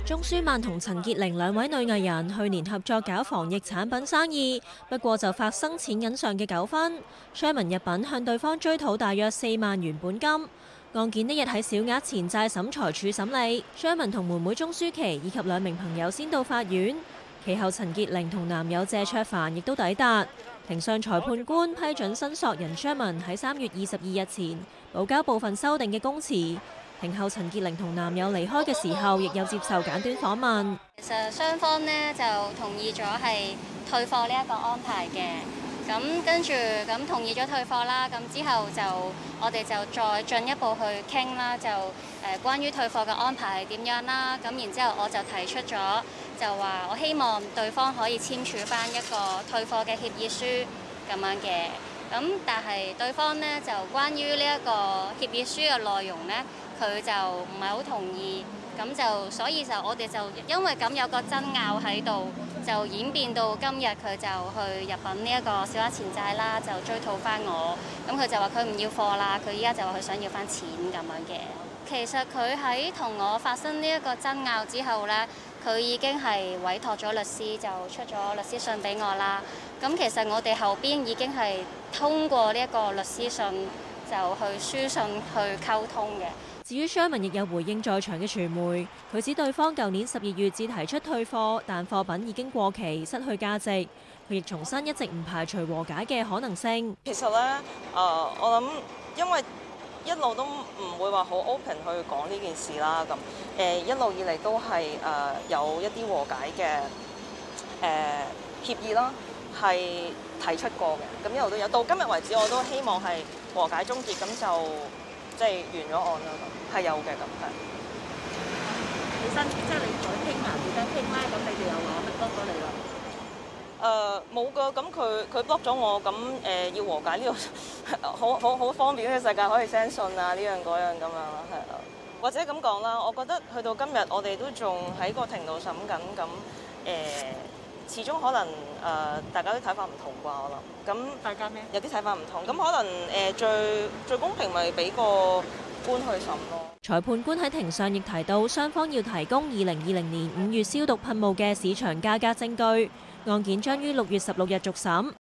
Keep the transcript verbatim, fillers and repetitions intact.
鍾舒漫同陳潔靈兩位女藝人去年合作搞防疫產品生意，不過就發生錢銀上嘅糾紛。Sherman 入稟向對方追討大約四萬元本金。案件呢日喺小額錢債審裁處審理。Sherman 同妹妹鍾舒琪以及兩名朋友先到法院，其後陳潔靈同男友謝卓凡亦都抵達。庭上裁判官批准申索人 Sherman 喺三月二十二日前補交部分修訂嘅供詞。庭後，陳潔靈同男友離開嘅時候，亦有接受簡短訪問。 其實雙方呢就同意咗係退貨呢一個安排嘅，咁跟住咁同意咗退貨啦，咁之後就我哋就再進一步去傾啦，就誒關於退貨嘅安排係點樣啦，咁然之後我就提出咗就話我希望對方可以簽署返一個退貨嘅協議書咁樣嘅，咁但係對方呢就關於呢一個協議書嘅內容呢，佢就唔係好同意，咁就所以就我哋就因為咁有個爭拗喺度，就演變到今日佢就去入稟呢一個小額錢債啦，就追討翻我。咁佢就話佢唔要貨啦，佢依家就話佢想要翻錢咁樣嘅。其實佢喺同我發生呢一個爭拗之後呢，佢已經係委託咗律師，就出咗律師信俾我啦。咁其實我哋後邊已經係通過呢一個律師信，就去書信去溝通嘅。 至於 Sherman 亦有回應在場嘅傳媒，佢指對方舊年十二月至提出退貨，但貨品已經過期，失去價值。佢亦重申一直唔排除和解嘅可能性。 其實咧，誒、呃，我諗因為一路都唔會話好 open 去講呢件事啦，咁誒、呃、一路以嚟都係誒、呃、有一啲和解嘅誒、呃、協議啦，係提出過嘅，咁一路都有。到今日為止，我都希望係和解終結，咁就。即係完咗案啦，係有嘅咁係。 你新即係你同佢傾啊，點樣傾咧？咁你哋又話咪 block 咗你啦？ 誒冇㗎，咁佢佢 block 咗我，咁誒、呃、要和解呢個好好好方便嘅世界，可以 send 信啊，呢樣嗰樣咁樣啦，係啊。或者咁講啦，我覺得去到今日，我哋都仲喺個庭度審緊，咁誒。呃始終可能誒、呃，大家啲睇法唔同啩，我諗。咁大家咩？ 有啲睇法唔同，咁可能誒、呃、最最公平咪俾個官去審咯。 裁判官喺庭上亦提到，雙方要提供二零二零年五月消毒噴霧嘅市場價格證據。案件將於六月十六日續審。